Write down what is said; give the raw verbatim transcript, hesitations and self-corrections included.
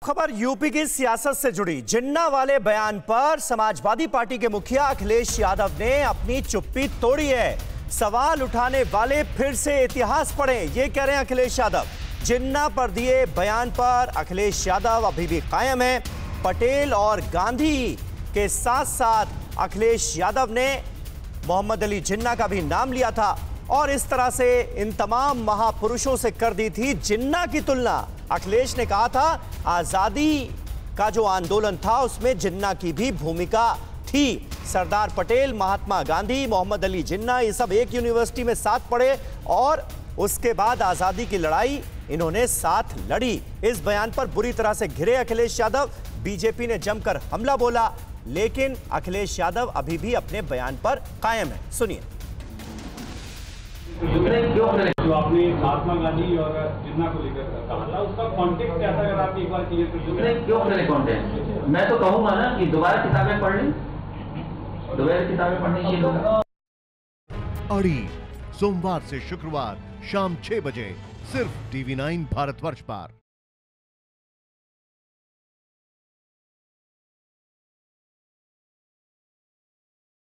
खबर यूपी की सियासत से जुड़ी। जिन्ना वाले बयान पर समाजवादी पार्टी के मुखिया अखिलेश यादव ने अपनी चुप्पी तोड़ी है। सवाल उठाने वाले फिर से इतिहास पढ़ें, ये कह रहे हैं अखिलेश यादव। जिन्ना पर दिए बयान पर अखिलेश यादव अभी भी कायम है। पटेल और गांधी के साथ साथ अखिलेश यादव ने मोहम्मद अली जिन्ना का भी नाम लिया था और इस तरह से इन तमाम महापुरुषों से कर दी थी जिन्ना की तुलना। अखिलेश ने कहा था आजादी का जो आंदोलन था उसमें जिन्ना की भी भूमिका थी। सरदार पटेल, महात्मा गांधी, मोहम्मद अली जिन्ना, ये सब एक यूनिवर्सिटी में साथ पढ़े और उसके बाद आजादी की लड़ाई इन्होंने साथ लड़ी। इस बयान पर बुरी तरह से घिरे अखिलेश यादव। बीजेपी ने जमकर हमला बोला, लेकिन अखिलेश यादव अभी भी अपने बयान पर कायम है। सुनिए। जो आपने महात्मा गांधी और जिन्ना को लेकर कहा था, उसका कॉन्टेक्स्ट क्या था? अगर आप एक बार क्लियर कर दीजिए। क्यों करें कॉन्टेक्स्ट? मैं तो कहूंगा ना कि दोबारा किताबें पढ़ लें, दोबारा किताबें पढ़नी चाहिए। अड़ी सोमवार से शुक्रवार शाम छह बजे सिर्फ टीवी नाइन भारतवर्ष पर।